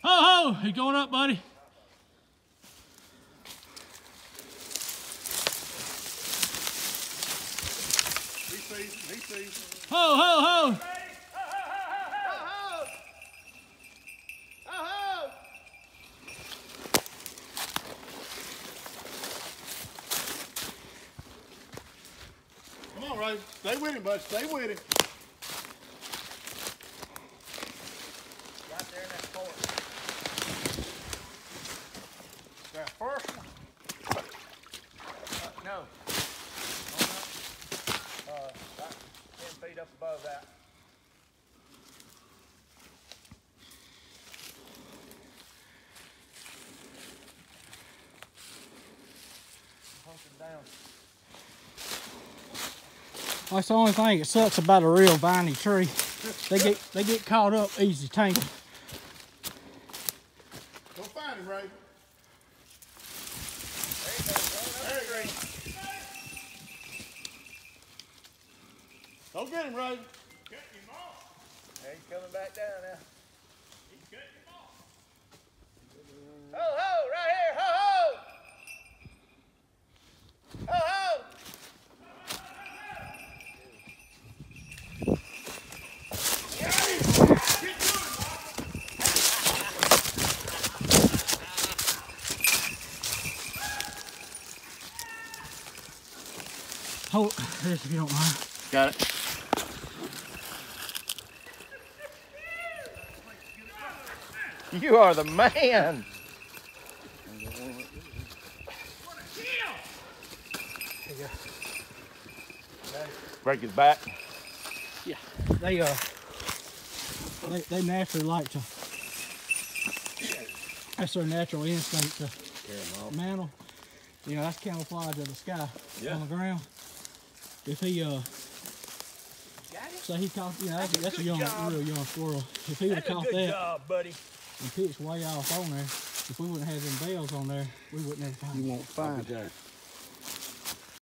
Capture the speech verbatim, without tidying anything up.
Ho, ho, he's going up, buddy. He sees, he sees. Ho, ho, ho. Come on, Ray. Stay with him, bud. Stay with him. Right there in that court. That first one. Uh, no. Uh, about ten feet up above that. Hunting down. That's the only thing that sucks about a real viney tree. They get they get caught up easy tangled. Go find him, Ray. There he goes, going up the tree. Go get him, Ray. Cutting him off. There he's coming back down now. He's cutting him off. Ho, ho, right here, ho, ho! Ho, ho! Hold this if you don't mind. Got it. You are the man. Break his back. Yeah, they uh, they they naturally like to. That's their natural instinct to mantle. You know, that's camouflage of the sky Yeah. on the ground. If he uh, say he caught, you know, that's, that's a young, job. real young squirrel. If he would have That's a caught good that job, buddy. and pitched way off on there, if we wouldn't have them bells on there, we wouldn't have found You it. won't find it.